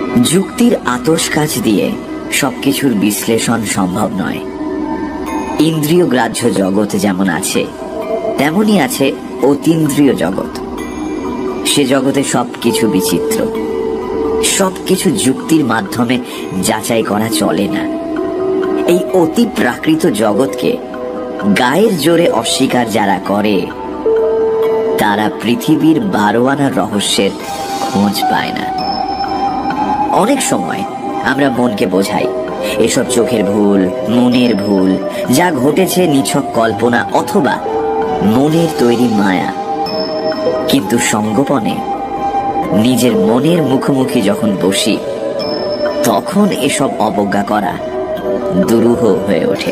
যুক্তির আতস কাচ দিয়ে সবকিছুর বিশ্লেষণ সম্ভব নয়। ইন্দ্রিয় গ্রাহ্য জগৎ যেমন আছে, তেমনি আছে অতীন্দ্রিয় জগৎ। সে জগতে সবকিছু বিচিত্র, সবকিছু যুক্তির মাধ্যমে যাচাই করা চলে না। এই অতি প্রাকৃত জগৎকে গায়ের জোরে অস্বীকার যারা করে, তারা পৃথিবীর 12 আনার রহস্যের খোঁজ পায় না। অনেক সময় আমরা মনকে বোঝাই এসব চোখের ভুল, মনের ভুল, যা ঘটেছে নিছক কল্পনা অথবা মনের তৈরি মায়া। কিন্তু সঙ্গোপনে নিজের মনের মুখোমুখি যখন বসি, তখন এসব অবজ্ঞা করা দুরূহ হয়ে ওঠে।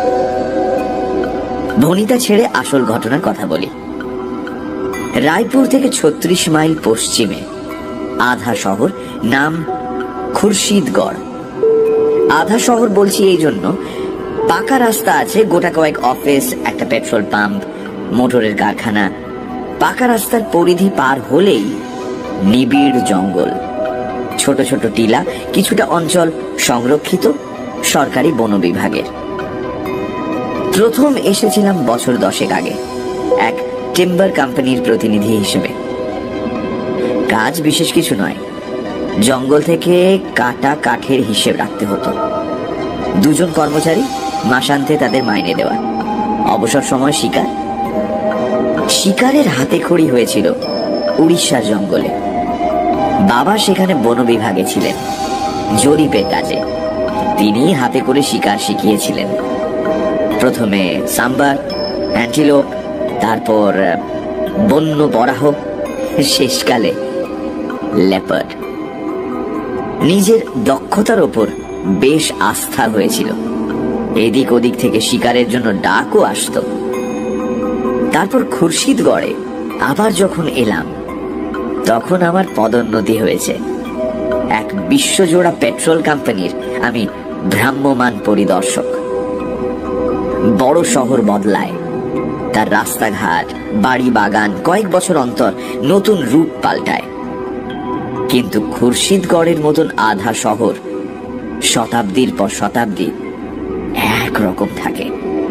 ভনিতা ছেড়ে আসল ঘটনার কথা বলি। রায়পুর থেকে 36 মাইল পশ্চিমে আধা শহর, নাম খুরশিদগড়। আধা শহর বলছি এই জন্য, পাকা রাস্তা আছে, গোটা কয়েক অফিস, একটা পেট্রোল পাম্প, মোটরের কারখানা। পাকা রাস্তার পরিধি পার হলেই নিবিড় জঙ্গল, ছোট ছোট টিলা, কিছুটা অঞ্চল সংরক্ষিত সরকারি বন বিভাগের। প্রথম এসেছিলাম বছর 10 আগে এক টিম্বার কোম্পানির প্রতিনিধি হিসেবে। কাজ বিশেষ কিছু নয়, জঙ্গল থেকে কাটা কাঠের হিসেব রাখতে হতো। 2 জন কর্মচারী, মাসান্তে তাদের মাইনে দেওয়া। অবসর সময় শিকার। শিকারের হাতে খড়ি হয়েছিল উড়িষ্যার জঙ্গলে। বাবা সেখানে বন বিভাগে ছিলেন, জরিপের কাজে। তিনি হাতে করে শিকার শিখিয়েছিলেন। প্রথমে সাম্বার, অ্যান্টিলোপ, তারপর বন্য বরাহ, শেষকালে লেপার্ড। নিজের দক্ষতার ওপর বেশ আস্থা হয়েছিল। এদিক ওদিক থেকে শিকারের জন্য ডাকও আসতো। তারপর খুরশিদগড়ে আবার যখন এলাম, তখন আমার পদোন্নতি হয়েছে। এক বিশ্বজোড়া পেট্রোল কোম্পানির আমি ভ্রাম্যমান পরিদর্শক। বড় শহর বদলায়, তার রাস্তাঘাট, বাড়ি বাগান কয়েক বছর অন্তর নতুন রূপ পাল্টায়। কিন্তু খুরশিদগড়ের মতন আধা শহর শতাব্দীর পর শতাব্দী একরকম থাকে।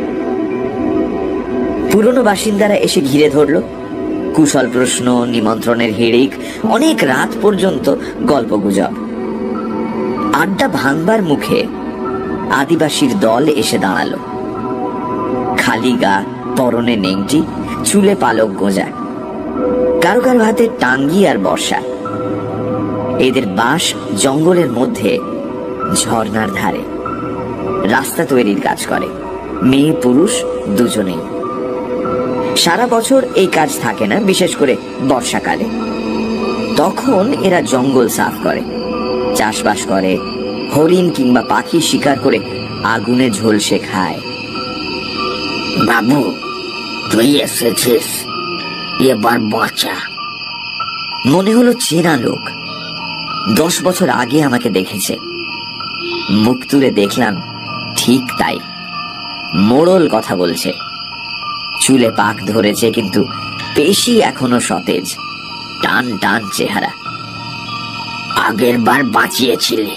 পুরনো বাসিন্দারা এসে ঘিরে ধরল, কুশল প্রশ্ন, নিমন্ত্রণের হিড়িক, অনেক রাত পর্যন্ত গল্পগুজব। আড্ডা ভাঙবার মুখে আদিবাসীর দল এসে দাঁড়ালো। খালি গা, পরনে নেংটি, চুলে পালক গোঁজা, কারো কারো হাতে টাঙ্গি আর বর্ষা। এদের বাস জঙ্গলের মধ্যে, ঝর্ণার ধারে। রাস্তা তৈরির কাজ করে, মেয়ে পুরুষ দুজনেই। সারা বছর এই কাজ থাকে না, বিশেষ করে বর্ষাকালে। তখন এরা জঙ্গল সাফ করে, চাষবাস করে, হরিণ কিংবা পাখি শিকার করে আগুনে ঝলসে খায়। বাবু, তুই এসেছিস, এবার বাঁচা। মনে হলো চেনা লোক। 10 বছর আগে আমাকে দেখেছে। মুখ তুলে দেখলাম, ঠিক তাই, মোড়ল কথা বলছে। চুলে পাক ধরেছে, কিন্তু পেশি এখনো সতেজ, টান টান চেহারা। আগের বার বাঁচিয়েছিলি?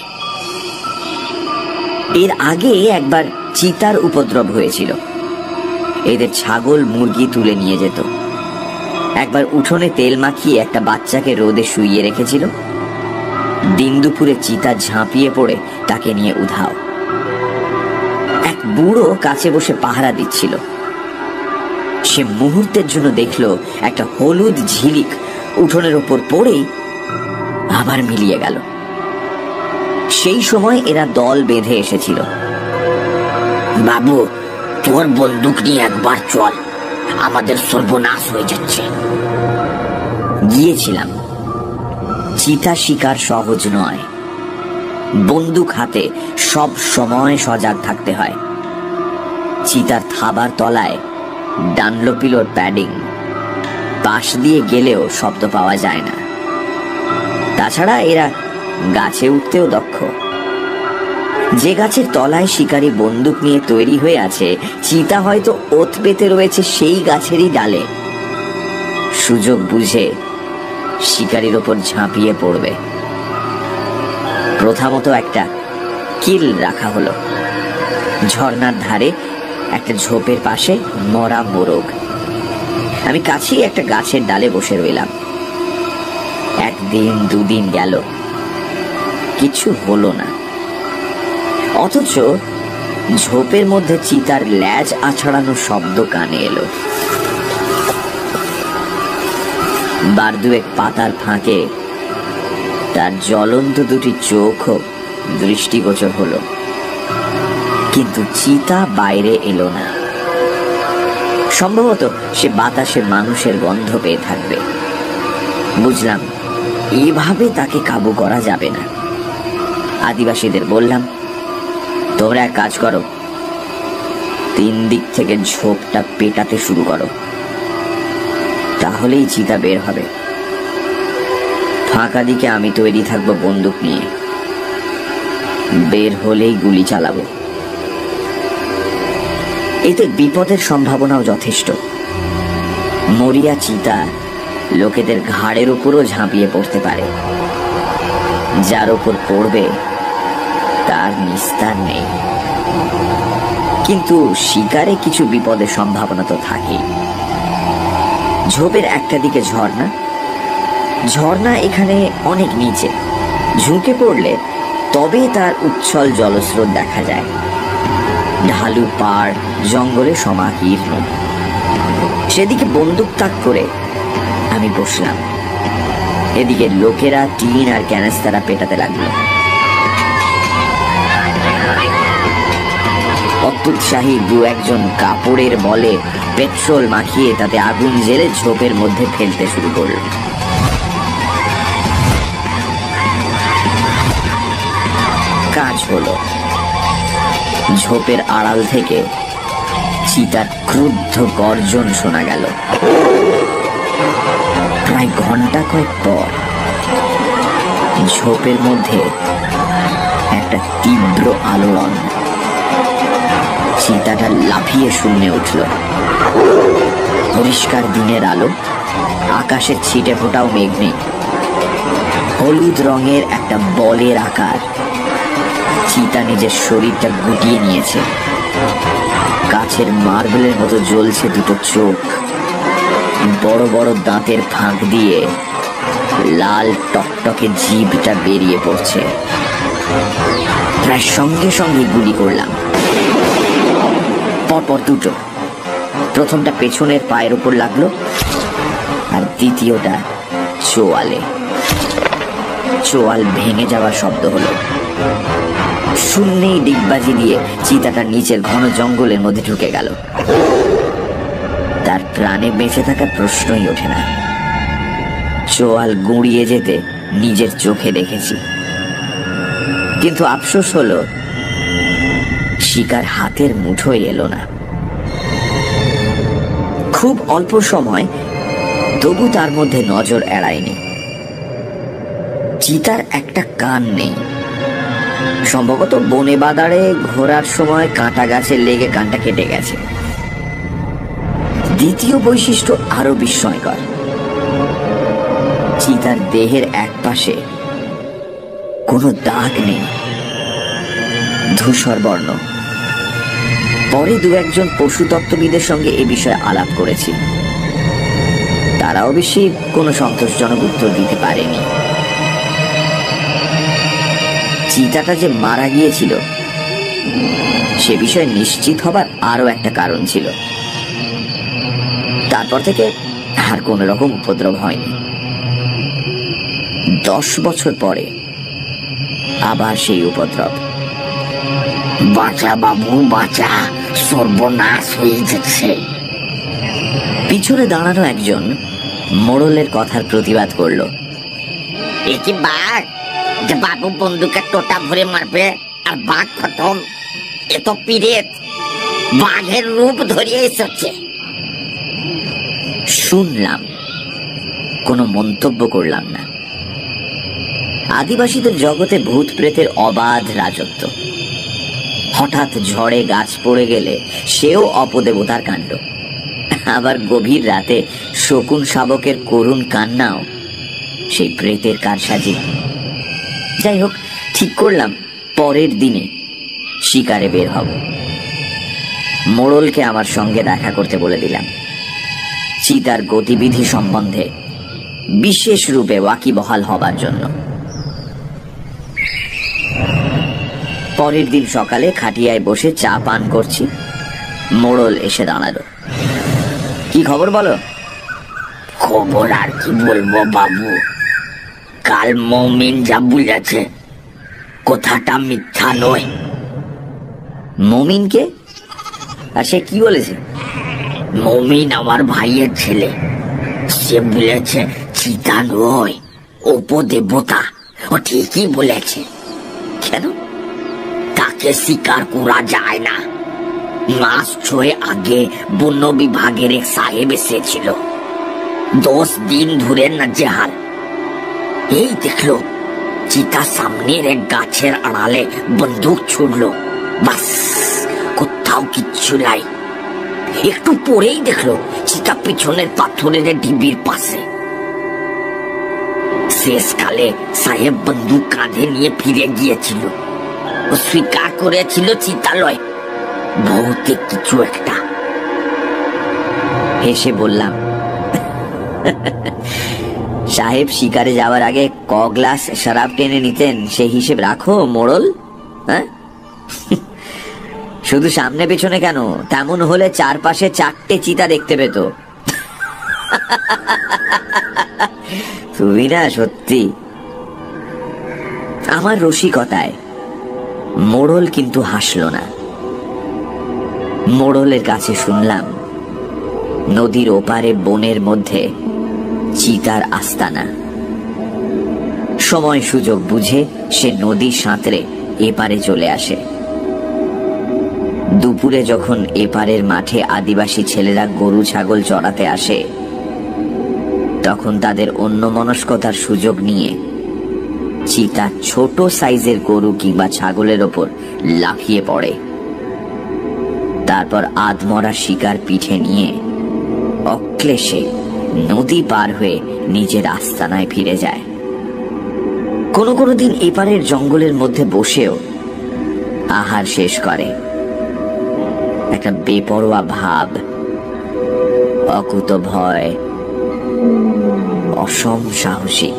এর আগে একবার চিতার উপদ্রব হয়েছিল। এদের ছাগল মুরগি তুলে নিয়ে যেত। একবার উঠোনে তেল মাখিয়ে একটা বাচ্চাকে রোদে শুইয়ে রেখেছিল। দিন দুপুরে চিতা ঝাঁপিয়ে পড়ে তাকে নিয়ে উধাও। এক বুড়ো কাছে বসে পাহারা দিচ্ছিল। সে মুহূর্তের জন্য দেখলো একটা হলুদ ঝিলিক উঠোনের ওপর পড়েই আবার মিলিয়ে গেল। সেই সময় এরা দল বেঁধে এসেছিল। বাবু, তোর বন্দুক নিয়ে একবার চল, আমাদের সর্বনাশ হয়ে যাচ্ছে। গিয়েছিলাম। চিতা শিকার সহজ নয়। বন্দুক হাতে সব সময় সজাগ থাকতে হয়। চিতার থাবার তলায় ডানলোপিলোর প্যাডিং, পাশ দিয়ে গেলেও শব্দ পাওয়া যায় না। তাছাড়া এরা গাছে উঠতেও দক্ষ। যে গাছের তলায় শিকারী বন্দুক নিয়ে তৈরি হয়ে আছে, চিতা হয়তো ওত পেতে রয়েছে সেই গাছেরই ডালে। সুযোগ বুঝে শিকারীর ওপর ঝাঁপিয়ে পড়বে। প্রথা মতো একটা কিল রাখা হলো। ঝর্ণার ধারে একটা ঝোপের পাশে মরা মোরগ। আমি কাছেই একটা গাছের ডালে বসে রইলাম। একদিন দুদিন গেল, কিছু হলো না। অথচ ঝোপের মধ্যে চিতার ল্যাজ আছড়ানো শব্দ কানে এলো। বার দুয়েক পাতার ফাঁকে তার জ্বলন্ত দুটি চোখও দৃষ্টিগোচর হলো, কিন্তু চিতা বাইরে এলো না। সম্ভবত সে বাতাসে মানুষের গন্ধ পেয়ে থাকবে। বুঝলাম এইভাবে তাকে কাবু করা যাবে না। আদিবাসীদের বললাম, তোমরা এক কাজ করো, 3 দিক থেকে ঝোপটা পেটাতে শুরু করো, তাহলেই চিতা বের হবে। ফাঁকা দিকে আমি তৈরি থাকবো বন্দুক নিয়ে, বের হলেই গুলি চালাবো। এতে বিপদের সম্ভাবনাও যথেষ্ট। মরিয়া চিতা লোকেদের ঘাড়ের উপরও ঝাঁপিয়ে পড়তে পারে, যার উপর পড়বে তার নিস্তার নেই। কিন্তু শিকারে কিছু বিপদের সম্ভাবনা তো থাকেই। ঝোপের একটা দিকে ঝর্ণা, ঝর্ণা এখানে অনেক নিচে, ঝুঁকে পড়লে তবে তার উচ্ছল জলস্রোত দেখা যায়। ঢালু পাড় জঙ্গলে সমাকীর্ণ। সেদিকে বন্দুক তাক করে আমি বসলাম। এদিকে লোকেরা টিন আর ক্যানেস্তারা পেটাতে লাগলো। অত্যুৎসাহী 2-1 কাপড়ের বলে পেট্রোল মাখিয়ে তাতে আগুন জেলে ঝোপের মধ্যে ফেলতে শুরু করল। কাজ হলো। ঝোপের আড়াল থেকে চিতার ক্রুদ্ধ গর্জন শোনা গেল। প্রায় ঘন্টা কয়েক পর ঝোপের মধ্যে একটা তীব্র আলোড়ন। চিতাটা লাফিয়ে শূন্যে উঠল। পরিষ্কার দিনের আলো, আকাশের ছিটে ফোটাও মেঘ নেই। হলুদ রঙের একটা বলের আকার। চিতা নিজের শরীরটা গুটিয়ে নিয়েছে। কাছের মার্বেলের মতো জ্বলছে দুটো চোখ। বড় বড় দাঁতের ফাঁক দিয়ে লাল টকটকে জিভটা বেরিয়ে পড়ছে। প্রায় সঙ্গে সঙ্গে গুলি করলাম, পরপর দুটো। প্রথমটা পেছনের পায়ের উপর লাগলো, আর দ্বিতীয়টা চোয়ালে। চোয়াল ভেঙে যাওয়ার শব্দ হলো। শূন্যেই ডিগবাজি দিয়ে চিতাটা নিচের ঘন জঙ্গলের মধ্যে ঢুকে গেল। তার প্রাণে বেঁচে থাকার প্রশ্নই ওঠে না। চোয়াল গুঁড়িয়ে যেতে নিজের চোখে দেখেছি, কিন্তু আফসোস হলো শিকার হাতের মুঠোয় এলো না। খুব অল্প সময়, তবু তার মধ্যে নজর এড়ায়নি। চিতার একটা কান নেই। সম্ভবত বনে বাদারে ঘোরার সময় কাঁটা গাছে লেগে কানটা কেটে গেছে। দ্বিতীয় বৈশিষ্ট্য আরো বিস্ময়কর। চিতার দেহের এক পাশে কোনো দাগ নেই, ধূসর বর্ণ। পরে 2-1 পশুতত্ত্ববিদের সঙ্গে এ বিষয়ে আলাপ করেছি। তারাও বেশি কোনো সন্তোষজনক উত্তর দিতে পারেনি। চিতাটা যে মারা গিয়েছিল সে বিষয়ে নিশ্চিত হবার আরো একটা কারণ ছিল। তারপর থেকে আর কোন রকম উপদ্রব হয়নি। 10 বছর পরে আবার সেই উপদ্রব। বাঁচা বাবু বাঁচা, সর্বনাশ হয়ে যাচ্ছে। পিছনে দাঁড়ানো একজন মোড়লের কথার প্রতিবাদ করল। এ কি বাঘ যে বাবু বন্দুকের টোটা ভরে মারবে আর বাঘ খতম? এ তো পিরেত, বাঘের রূপ ধরিয়ে এসেছে। শুনলাম, কোনো মন্তব্য করলাম না। আদিবাসীদের জগতে ভূত প্রেতের অবাধ রাজত্ব। হঠাৎ ঝড়ে গাছ পড়ে গেলে সেও অপদেবতার কাণ্ড। আবার গভীর রাতে শকুন শাবকের করুণ কান্নাও সেই প্রেতের কারসাজি। যাই হোক, ঠিক ঠিক করলাম পরের দিনে শিকারে বের হব। মোড়লকে আমার সঙ্গে দেখা করতে বলে দিলাম, চিতার গতিবিধি সম্বন্ধে বিশেষ রূপে ওয়াকিবহাল হবার জন্য। পরের দিন সকালে খাটিয়ায় বসে চা পান করছি, মোড়ল এসে দাঁড়ালো। কি খবর বলো? খবর আর কি বলবো বাবু, কাল মমিন যা বুঝেছে কথাটা মিথ্যা নয়। মমিনকে? আর সে কি বলেছে? মমিন আমার ভাইয়ের ছেলে, সে বলেছে চিতা নয়, উপদেবতা। ও ঠিকই বলেছে। কেন? তাকে স্বীকার করা যায় না। মাস 6 আগে বন্য বিভাগের এক সাহেব এসেছিল, 10 দিন ধরে নাজেহাল। এই দেখলো চিতা সামনের এক গাছের আড়ালে বন্দুক ছুড়লো, বাস কোথাও কিচ্ছু নাই। একটু পরেই দেখলো চিতা পিছনের পাথরের ঢিবির পাশে। শেষকালে সাহেব বন্দুক কাঁধে নিয়ে ফিরে গিয়েছিল। ও স্বীকার করেছিল চিতালয়, ভৌতিক কিছু একটা। হেসে বললাম, সাহেব শিকারে যাওয়ার আগে ক গ্লাস শরাব টেনে নিতেন সে হিসেব রাখো মোড়ল। হ্যাঁ, শুধু সামনে পেছনে কেন, তেমন হলে চারপাশে 4টে চিতা দেখতে পেত। তুমি না সত্যি। আমার রসিকতায় মোড়ল কিন্তু হাসল না। মোড়লের কাছে শুনলাম নদীর ওপারে বনের মধ্যে চিতার আস্তানা। সময় সুযোগ বুঝে সে নদী সাঁতরে এপারে চলে আসে। দুপুরে যখন এপারের মাঠে আদিবাসী ছেলেরা গরু ছাগল চড়াতে আসে, তখন তাদের অন্যমনস্কতার সুযোগ নিয়ে চিতা ছোট সাইজের গরু কিংবা ছাগলের ওপর লাফিয়ে পড়ে। তারপর আধমরা শিকার পিঠে নিয়ে অক্লেশে নদী পার হয়ে নিজের আস্তানায় ফিরে যায়। কোনো কোনো দিন এপারের জঙ্গলের মধ্যে বসেও আহার শেষ করে। একটা বেপরোয়া ভাব, অকুত ভয়, অসম সাহসিক।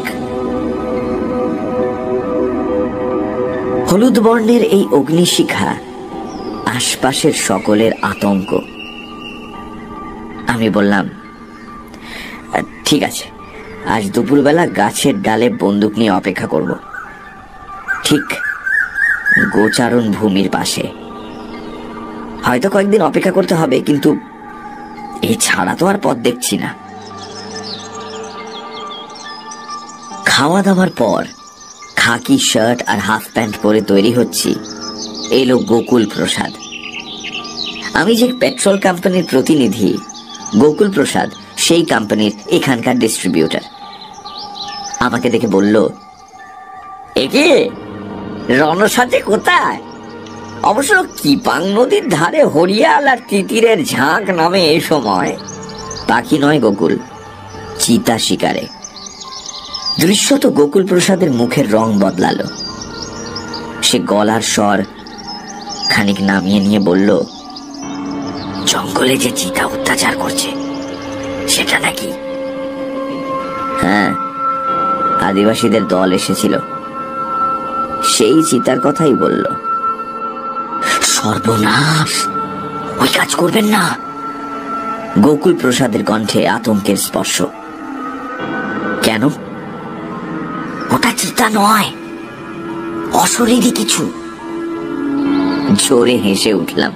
হলুদ বর্ণের এই অগ্নিশিখা আশপাশের সকলের আতঙ্ক। আমি বললাম, ঠিক আছে, আজ দুপুরবেলা গাছের ডালে বন্দুক নিয়ে অপেক্ষা করব, ঠিক গোচারণ ভূমির পাশে। হয়তো কয়েকদিন অপেক্ষা করতে হবে, কিন্তু এছাড়া তো আর পথ দেখছি না। খাওয়া দাওয়ার পর খাকি শার্ট আর হাফ প্যান্ট পরে তৈরি হচ্ছি, এলো গোকুল প্রসাদ। আমি যে পেট্রোল কোম্পানির প্রতিনিধি, গোকুল প্রসাদ সেই কোম্পানির এখানকার ডিস্ট্রিবিউটর। আমাকে দেখে বলল, একে রণসাথে কোথায়? অবশ্য কিপাং নদীর ধারে হরিয়াল আর তিতিরের ঝাঁক নামে এই সময়। পাখি নয় গোকুল, চিতা শিকারে। দৃশ্যত গোকুল প্রসাদের মুখের রং বদলালো। সে গলার স্বর খানিক নামিয়ে নিয়ে বলল, জঙ্গলে যে চিতা অত্যাচার করছে সেটা নাকি? হ্যাঁ, আদিবাসীদের দল এসেছিল, সেই চিতার কথাই বলল। সর্বনাশ, ওই কাজ করবেন না। গোকুল প্রসাদের কণ্ঠে আতঙ্কের স্পর্শ। কেন? ওটা চিতা নয়, অশরীরী কিছু। জোরে হেসে উঠলাম।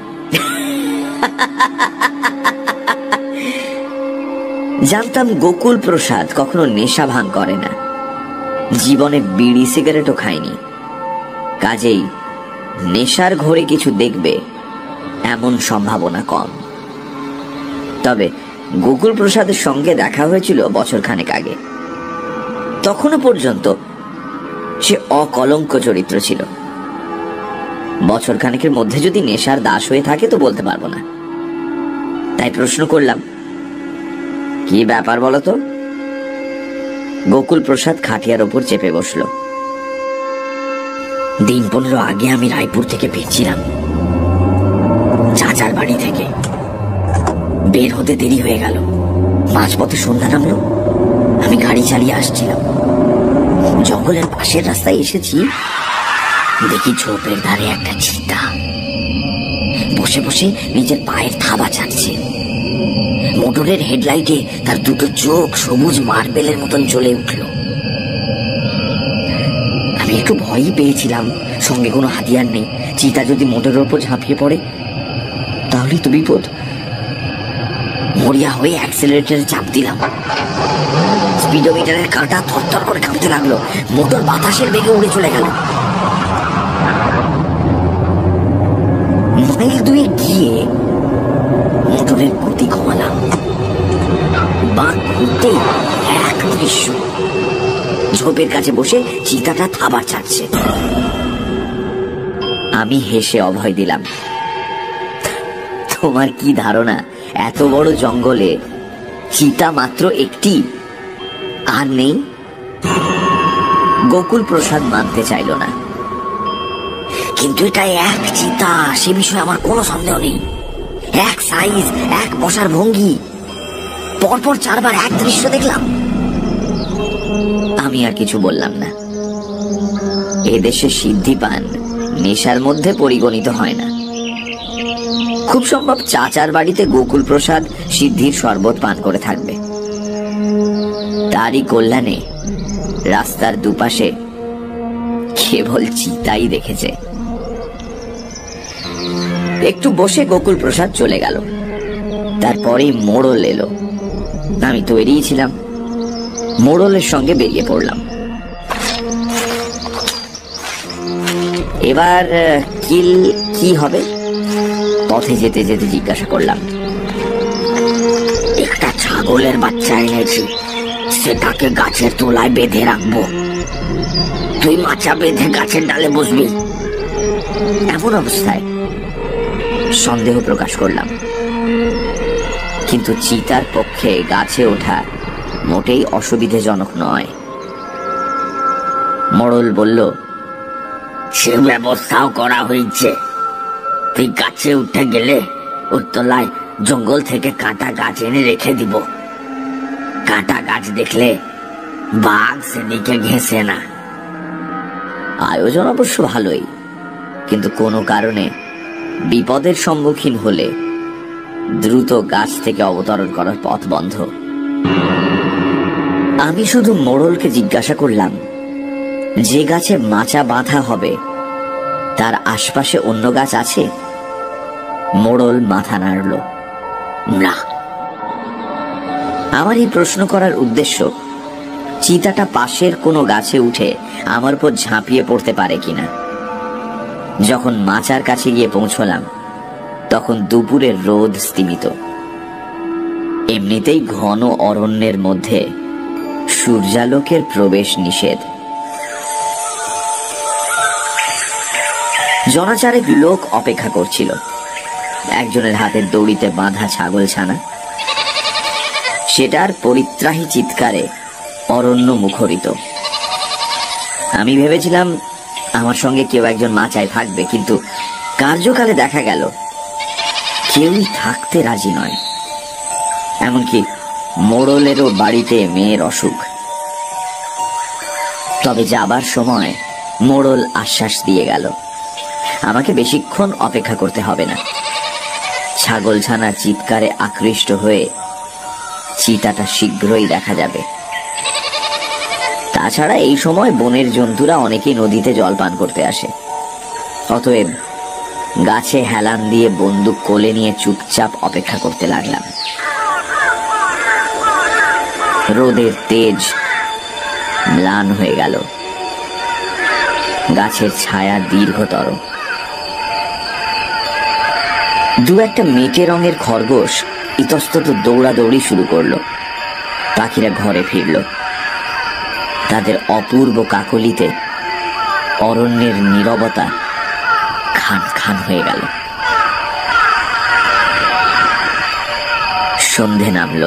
জানতাম গোকুল প্রসাদ কখনো নেশা ভাঙ করে না, জীবনে বিড়ি সিগারেটও খায়নি। কাজেই নেশার ঘরে কিছু দেখবে এমন সম্ভাবনা কম। তবে গোকুল প্রসাদের সঙ্গে দেখা হয়েছিল বছরখানেক আগে। তখনও পর্যন্ত সে অকলঙ্ক চরিত্র ছিল। বছরখানেকের মধ্যে যদি নেশার দাস হয়ে থাকে তো বলতে পারবো না। তাই প্রশ্ন করলাম, কি ব্যাপার বলতো? গোকুল প্রসাদ খাটিয়ার ওপর চেপে বসল। দিন 15 আগে আমি রায়পুর থেকে ফিরছিলাম, চাচার বাড়ি থেকে। বের হতে দেরি হয়ে গেল, মাঝপথে সন্ধ্যা নামলো। আমি গাড়ি চালিয়ে আসছিলাম, জঙ্গলের পাশের রাস্তায় এসেছি। দেখি ঝোপের ধারে একটা চিতা বসে বসে নিজের পায়ের থাবা চাটছে। মোটরের হেডলাইটে তার দুটো চোখ সবুজ মার্বেলের মতন জ্বলে উঠল। আমি একটু ভয়ই পেয়েছিলাম, সঙ্গে কোনো হাতিয়ার নেই। চিতা যদি মোটরের ওপর ঝাঁপিয়ে পড়ে তাহলে তো বিপদ। মরিয়া হয়ে অ্যাক্সেলারেটরে চাপ দিলাম। স্পিডোমিটারের কাঁটা থরথর করে কাঁপতে লাগলো। মোটর বাতাসের বেগে উড়ে চলে গেল। মাইল 2 গিয়ে মোটরের গতি কমালাম। বাঁক ঘুরতেই এক দৃশ্য, ঝোপের কাছে বসে চিতাটা থাবা ছাড়ছে। আমি হেসে অভয় দিলাম। তোমার কি ধারণা এত বড় জঙ্গলে চিতা মাত্র একটি, আর নেই? গোকুল প্রসাদ মানতে চাইল না। কিন্তু এটা এক চিতা, সে বিষয়ে আমার কোনো সন্দেহ নেই। এক সাইজ, এক বসার ভঙ্গি, পরপর 4 বার এক দৃশ্য দেখলাম। আমি আর কিছু বললাম না। এদেশে সিদ্ধি পান নেশার মধ্যে পরিগণিত হয় না। খুব সম্ভব চাচার বাড়িতে গোকুল প্রসাদ সিদ্ধির শরবত পান করে থাকবে। তারই কল্যাণে রাস্তার দুপাশে কেবল চিতাই দেখেছে। একটু বসে গোকুল প্রসাদ চলে গেল। তারপরেই মোড়ল এলো। আমি তৈরিই ছিলাম, মোড়লের সঙ্গে বেরিয়ে পড়লাম। এবার কিল কি হবে? পথে যেতে যেতে জিজ্ঞাসা করলাম। একটা ছাগলের বাচ্চা এনেছি, সেটাকে গাছের তলায় বেঁধে রাখবো। তুই মাচা বেঁধে গাছের ডালে বসবি। এমন অবস্থায় সন্দেহ প্রকাশ করলাম, কিন্তু চিতার পক্ষে গাছে ওঠা মোটেই অসুবিধাজনক নয়। মোড়ল বলল, সে ব্যবস্থাও করা হয়েছে। তুই গাছে উঠে গেলে ওর তলায় জঙ্গল থেকে কাটা গাছ এনে রেখে দিব। কাটা গাছ দেখলে বাঘ সেদিকে ঘেঁষে না। আয়োজন অবশ্য ভালোই, কিন্তু কোনো কারণে বিপদের সম্মুখীন হলে দ্রুত গাছ থেকে অবতরণ করার পথ বন্ধ। আমি শুধু মোড়লকে জিজ্ঞাসা করলাম, যে গাছে মাচা বাঁধা হবে তার আশপাশে অন্য গাছ আছে? মোড়ল মাথা নাড়ল, না। আমার এই প্রশ্ন করার উদ্দেশ্য, চিতাটা পাশের কোনো গাছে উঠে আমার উপর ঝাঁপিয়ে পড়তে পারে কিনা। যখন মাচার কাছে গিয়ে পৌঁছলাম তখন দুপুরের রোদ স্তিমিত। এমনিতেই ঘন অরণ্যের মধ্যে সূর্যালোকের প্রবেশ নিষেধ। জনচারেক লোক অপেক্ষা করছিল। একজনের হাতের দড়িতে বাঁধা ছাগল ছানা, সেটার পরিত্রাহী চিৎকারে অরণ্য মুখরিত। আমি ভেবেছিলাম আমার সঙ্গে কেউ একজন মাচায় থাকবে, কিন্তু কার্যকালে দেখা গেল কেউই থাকতে রাজি নয়। এমনকি মোড়লেরও বাড়িতে মেয়ের অসুখ। তবে যাবার সময় মোড়ল আশ্বাস দিয়ে গেল, আমাকে বেশিক্ষণ অপেক্ষা করতে হবে না। ছাগলছানা চিৎকারে আকৃষ্ট হয়ে চিতাটা শীঘ্রই দেখা যাবে। তাছাড়া এই সময় বনের জন্তুরা অনেকেই নদীতে জল পান করতে আসে। অতএব গাছে হেলান দিয়ে বন্দুক কোলে নিয়ে চুপচাপ অপেক্ষা করতে লাগলাম। রোদের তেজ ম্লান হয়ে গেল, গাছের ছায়া দীর্ঘতর। দু একটা মেটে রঙের খরগোশ ইতস্তত দৌড়াদৌড়ি শুরু করলো। পাখিরা ঘরে ফিরল। তাদের অপূর্ব কাকলিতে অরণ্যের নীরবতা খান খান হয়ে গেল। সন্ধে নামল।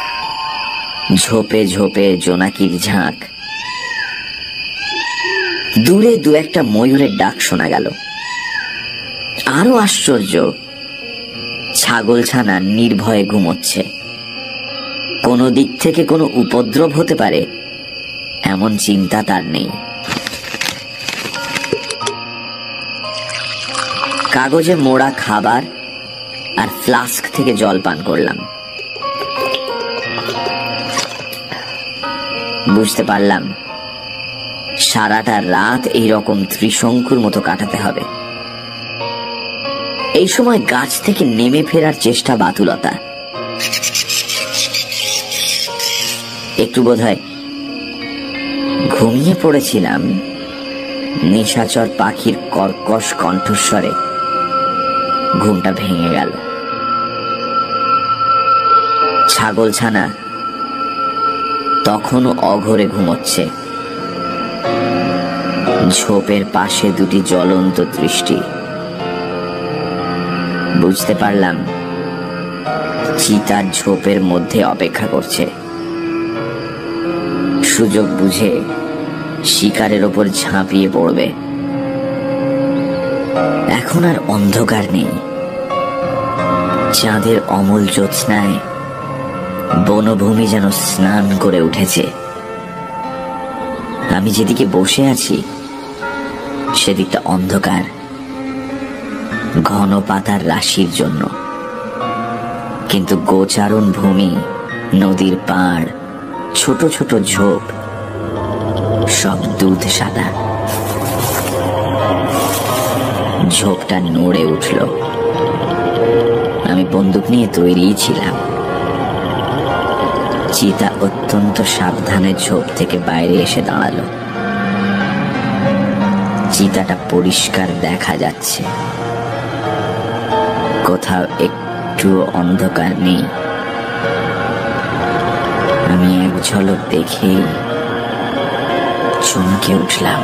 ঝোপে ঝোপে জোনাকির ঝাঁক। দূরে দু একটা ময়ূরের ডাক শোনা গেল। আরো আশ্চর্য, ছাগলছানা নির্ভয়ে ঘুমোচ্ছে। কোনো দিক থেকে কোনো উপদ্রব হতে পারে এমন চিন্তা তার নেই। কাগজে মোড়া খাবার আর ফ্লাস্ক থেকে জল পান করলাম। বুঝতে পারলাম সারাটা রাত এইরকম ত্রিশঙ্কুর মতো কাটাতে হবে। এই সময় গাছ থেকে নেমে ফেরার চেষ্টা বাতুলতা। একটু বোধহয় ঘুমিয়ে পড়েছিলাম। নিশাচর পাখির কর্কশ কণ্ঠস্বরে ঘুমটা ভেঙে গেল। ছাগলছানা তখনও অঘরে ঘুমোচ্ছে। ঝোপের পাশে দুটি জ্বলন্ত দৃষ্টি। বুঝতে পারলাম চিতার ঝোপের মধ্যে অপেক্ষা করছে। সুযোগ বুঝে শিকারের ওপর ঝাঁপিয়ে পড়বে। এখন আর অন্ধকার নেই। চাঁদের অমল জ্যোৎস্নায় বনভূমি যেন স্নান করে উঠেছে। আমি যেদিকে বসে আছি সেদিকটা অন্ধকার, ঘন পাতার রাশির জন্য। কিন্তু গোচারণ ভূমি, নদীর পাড়, ছোট ছোট ঝোপ সব দুধ সাদা। ঝোপটা নড়ে উঠল। আমি বন্দুক নিয়ে তৈরি ছিলাম। চিতা অত্যন্ত সাবধানে ঝোপ থেকে বাইরে এসে দাঁড়ালো। চিতাটা পরিষ্কার দেখা যাচ্ছে, কোথাও একটু অন্ধকার নেই। আমি এক ঝলক দেখে চমকে উঠলাম।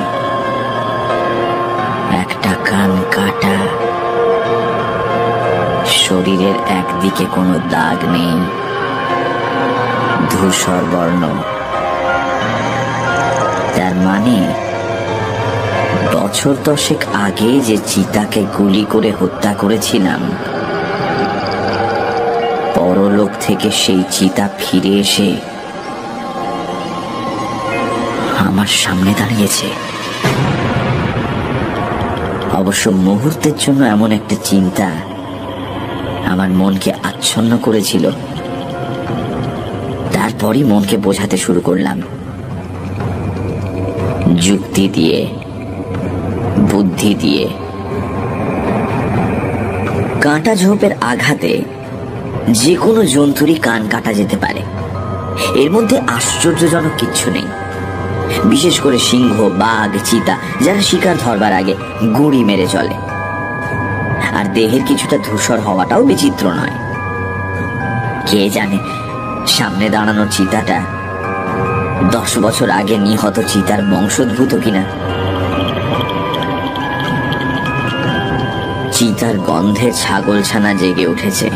একটা কান কাটা, শরীরের একদিকে কোনো দাগ নেই, ধূসর বর্ণ। তার মানে বছর 10 আগে যে চিতাকে গুলি করে হত্যা করেছিলাম, পরলোক থেকে সেই চিতা ফিরে এসে আমার সামনে দাঁড়িয়েছে। অবশ্য মুহূর্তের জন্য এমন একটা চিন্তা আমার মনকে আচ্ছন্ন করেছিল। তারপরই মনকে বোঝাতে শুরু করলাম, যুক্তি দিয়ে, বুদ্ধি দিয়ে। কাঁটা ঝোপের আঘাতে যে কোনো জন্তুরই কান কাটা যেতে পারে, এর মধ্যে আশ্চর্যজনক কিচ্ছু নেই। বিশেষ করে সিংহ, বাঘ, চিতা যারা শিকার ধরবার আগে গুঁড়ি মেরে চলে। আর দেহের কিছুটা ধূসর হওয়াটাও বিচিত্র নয়। কে জানে সামনে দাঁড়ানো চিতাটা 10 বছর আগে নিহত চিতার বংশোদ্ভূত কিনা। চিতার গন্ধে ছাগলছানা জেগে উঠেছে।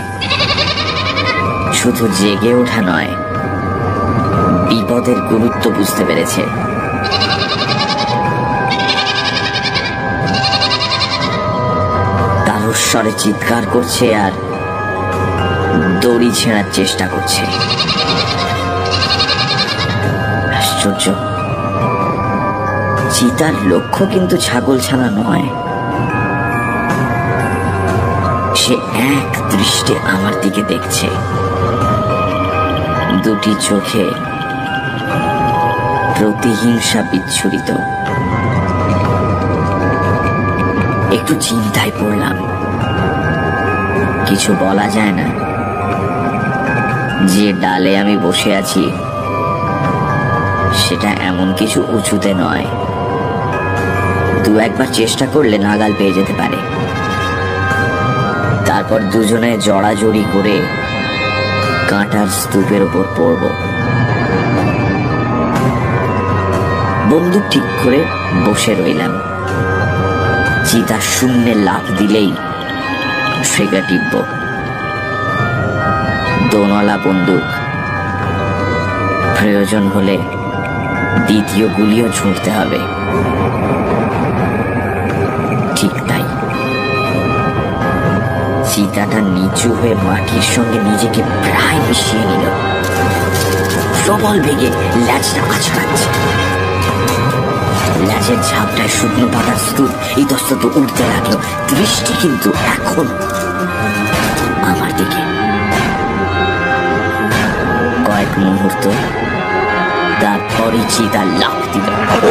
শুধু জেগে ওঠা নয়, বিপদের গুরুত্ব বুঝতে পেরেছে। তারস্বরে চিৎকার করছে আর দড়ি ছেঁড়ার চেষ্টা করছে। আশ্চর্য, চিতার লক্ষ্য কিন্তু ছাগলছানা নয়। সে এক দৃষ্টে আমার দিকে দেখছে। দুটি চোখে প্রতিহিংসা বিচ্ছুরিত। একটু চিন্তায় পড়লাম। কিছু বলা যায় না। যে ডালে আমি বসে আছি সেটা এমন কিছু উঁচুতে নয়। 2-1 বার চেষ্টা করলে নাগাল পেয়ে যেতে পারে। তারপর দুজনে জড়াজড়ি করে কাঁটার স্তূপের ওপর পড়ব। বন্দুক ঠিক করে বসে রইলাম। চিতা শূন্যে লাফ দিলেই ট্রিগার টিপব। দোনলা বন্দুক, প্রয়োজন হলে দ্বিতীয় গুলিও ছুঁড়তে হবে। চিতাটা নিচু হয়ে মাটির সঙ্গে নিজেকে প্রায় মিশিয়ে নিল। প্রবল বেগে ল্যাজটা আছড়াচ্ছে। ল্যাজের ঝাপটায় শুকনো পাতার স্তূপ ইতস্তত উঠতে লাগলো। দৃষ্টি কিন্তু এখন আমার দিকে। কয়েক মুহূর্ত, তারপরই চিতা লাফ দিল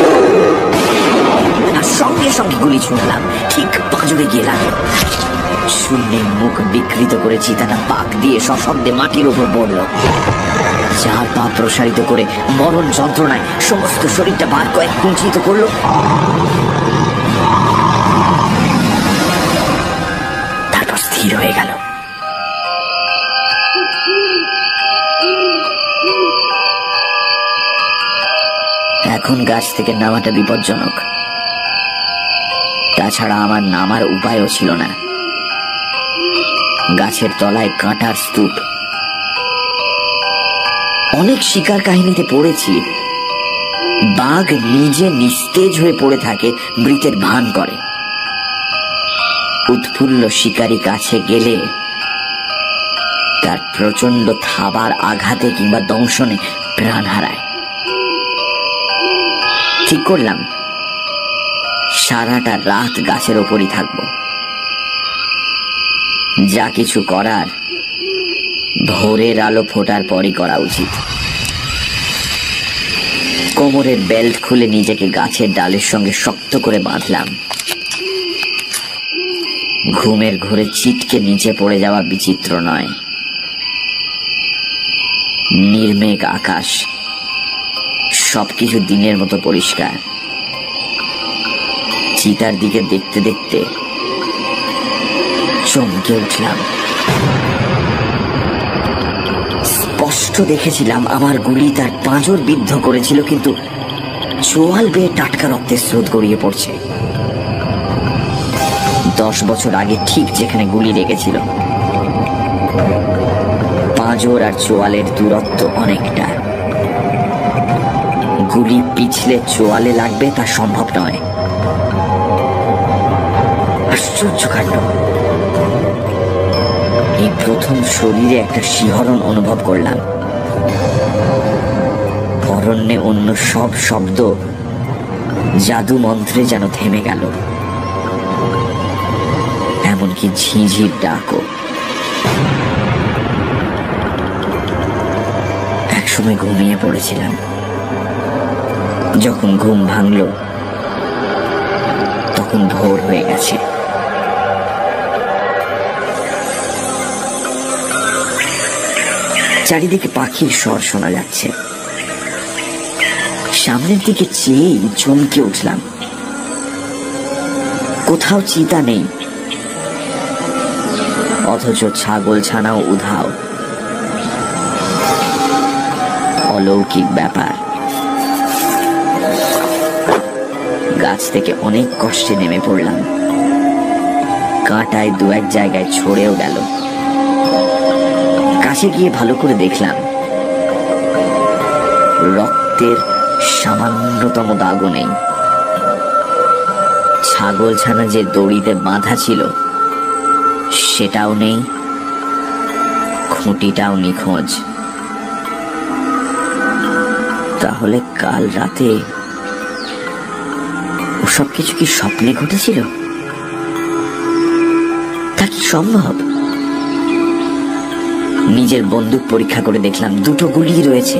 আর সঙ্গে সঙ্গে গুলি ছুঁড়লাম। ঠিক পাঁজরে গিয়ে লাগলো। শূন্যে মুখ বিকৃত করে চিতাটা পাক দিয়ে সশব্দে মাটির উপর পড়ল। চার পা প্রসারিত করে মরণ যন্ত্রণায় সমস্ত শরীরটা বার কয়েক কুঞ্চিত করল। তারপর স্থির হয়ে গেল। এখন গাছ থেকে নামাটা বিপজ্জনক। তাছাড়া আমার নামার উপায়ও ছিল না। গাছের তলায় কাঁটার স্তূপ। অনেক শিকার কাহিনীতে পড়েছি, বাঘ নিজে নিস্তেজ হয়ে পড়ে থাকে, মৃতের ভান করে। উৎফুল্ল শিকারী কাছে গেলে তার প্রচন্ড থাবার আঘাতে কিংবা দংশনে প্রাণ হারায়। ঠিক করলাম সারাটা রাত গাছের ওপরই থাকব। যা কিছু করার ভোরের আলো ফোটার পরই করা উচিত। কোমরের বেল্ট খুলে নিজেকে গাছের ডালের সঙ্গে শক্ত করে বাঁধলাম। ঘুমের ঘোরে ছিটকে নিচে পড়ে যাওয়া বিচিত্র নয়। নির্মেঘ আকাশ, সবকিছু দিনের মতো পরিষ্কার। চিতার দিকে দেখতে দেখতে চমকে উঠলাম। স্পষ্ট দেখেছিলাম আমার গুলি তার পাঁজর বিদ্ধ করেছিল, কিন্তু চোয়াল বেয়ে টাটকা রক্তের স্রোত গড়িয়ে পড়ছে। 10 বছর আগে ঠিক যেখানে গুলি লেগেছিল। পাঁজর আর চোয়ালের দূরত্ব অনেকটা। গুলি পিছলে চোয়ালে লাগবে তা সম্ভব নয়। আশ্চর্য কাণ্ড। এই প্রথম শরীরে একটা শিহরণ অনুভব করলাম। অরণ্যে অন্য সব শব্দ জাদু মন্ত্রে যেন থেমে গেল, এমনকি ঝিঁঝির ডাকও। একসময় ঘুমিয়ে পড়েছিলাম। যখন ঘুম ভাঙল তখন ভোর হয়ে গেছে। চারিদিকে পাখির স্বর শোনা যাচ্ছে। সামনের দিকে চেয়েই চমকে উঠলাম। কোথাও চিতা নেই, অথচ ছাগল ছানাও উধাও। অলৌকিক ব্যাপার। গাছ থেকে অনেক কষ্টে নেমে পড়লাম। কাঁটায় 2-1 জায়গায় ছড়েও গেল। কাছে গিয়ে ভালো করে দেখলাম রক্তের সামান্যতম দাগও নেই। ছাগল ছানা যে দড়িতে বাঁধা ছিল সেটাও নেই, খুঁটিটাও নিখোঁজ। তাহলে কাল রাতে ওসব কিছু কি স্বপ্নে ঘটেছিল? তা কি সম্ভব? নিজের বন্দুক পরীক্ষা করে দেখলাম 2টো গুলি রয়েছে।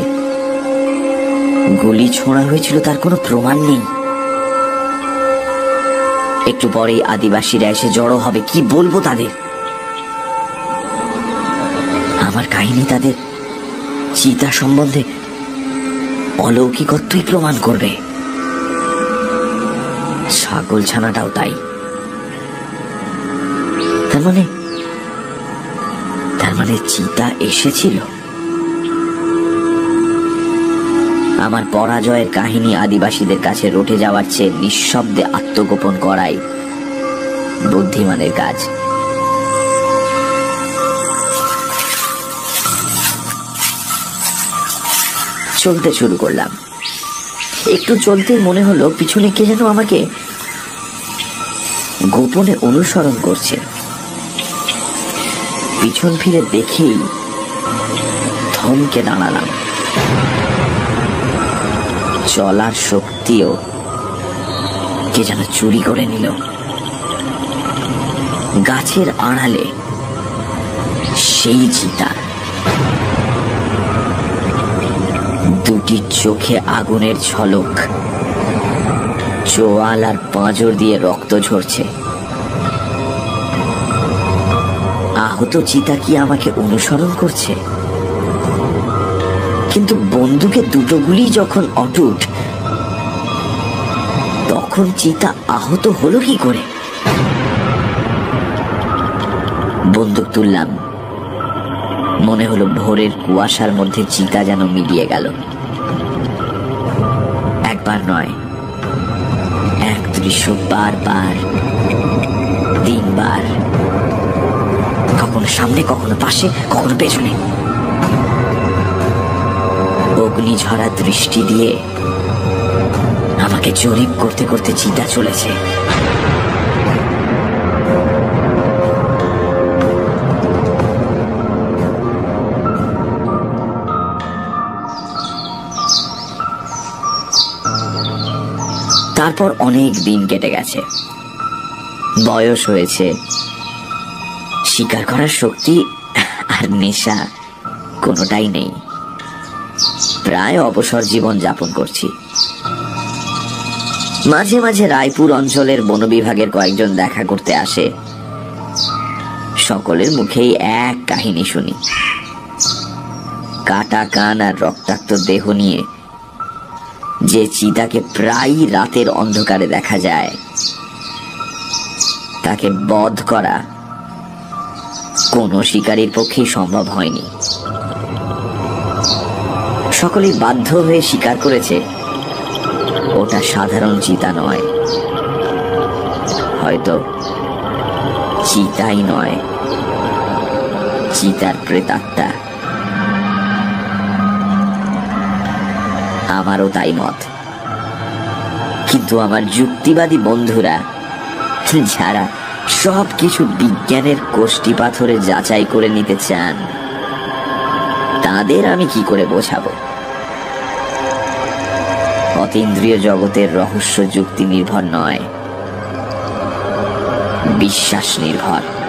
গুলি ছোঁড়া হয়েছিল তার কোনো প্রমাণ নেই। একটু পরেই আদিবাসীরা এসে জড়ো হবে, কি বলবো তাদের? আমার কাহিনী তাদের চিতা সম্বন্ধে অলৌকিকত্বই প্রমাণ করবে। ছাগল ছানাটাও তাই। তার মানে চিতা এসেছিল। আমার পরাজয়ের কাহিনী আদিবাসীদের কাছে রটে যাওয়ার চেয়ে নিঃশব্দে আত্মগোপন করাই বুদ্ধিমানের কাজ। চলতে শুরু করলাম। একটু চলতে মনে হলো পিছনে কে যেন আমাকে গোপনে অনুসরণ করছে। পিছন ফিরে দেখেই থমকে দাঁড়ালাম। চলার শক্তিও কে যেন চুরি করে নিল। গাছের আড়ালে সেই চিতা, দুটি চোখে আগুনের ঝলক, চোয়াল আর পাঁজর দিয়ে রক্ত ঝরছে। আহত চিতা কি আমাকে অনুসরণ করছে? কিন্তু বন্দুকে দুটো গুলি যখন অটুট, তখন চিতা আহত হলো কি করে? বন্দুক তুললাম। মনে হলো ভোরের কুয়াশার মধ্যে চিতা যেন মিলিয়ে গেল। একবার নয়, এক দৃশ্য বারবার, তিনবার, কখনো সামনে, কখনো পাশে, কখনো পেছনে। অগ্নিঝরা দৃষ্টি দিয়ে আমাকে জরিপ করতে করতে চিতা চলেছে। তারপর অনেক দিন কেটে গেছে, বয়স হয়েছে, শিকার করার শক্তি আর নেশা কোনোটাই নেই। প্রায় অবসর জীবন যাপন করছি। মাঝে মাঝে রায়পুর অঞ্চলের বন বিভাগের কয়েকজন দেখা করতে আসে। সকলের মুখেই এক কাহিনী শুনি। কাটা কান আর রক্তাক্ত দেহ নিয়ে যে চিতাকে প্রায়ই রাতের অন্ধকারে দেখা যায়, তাকে বধ করা কোনো শিকারীর পক্ষেই সম্ভব হয়নি। সকলেই বাধ্য হয়ে স্বীকার করেছে ওটা সাধারণ চিতা নয়, হয়তো চিতাই নয়, চিতার প্রেতাত্মা। আমারও তাই মত। কিন্তু আমার যুক্তিবাদী বন্ধুরা, যারা সবকিছু বিজ্ঞানের কোষ্টি পাথরে যাচাই করে নিতে চান, তাদের আমি কি করে বোঝাবো? অতীন্দ্রিয় জগতের রহস্য যুক্তি নির্ভর নয়, বিশ্বাস নির্ভর।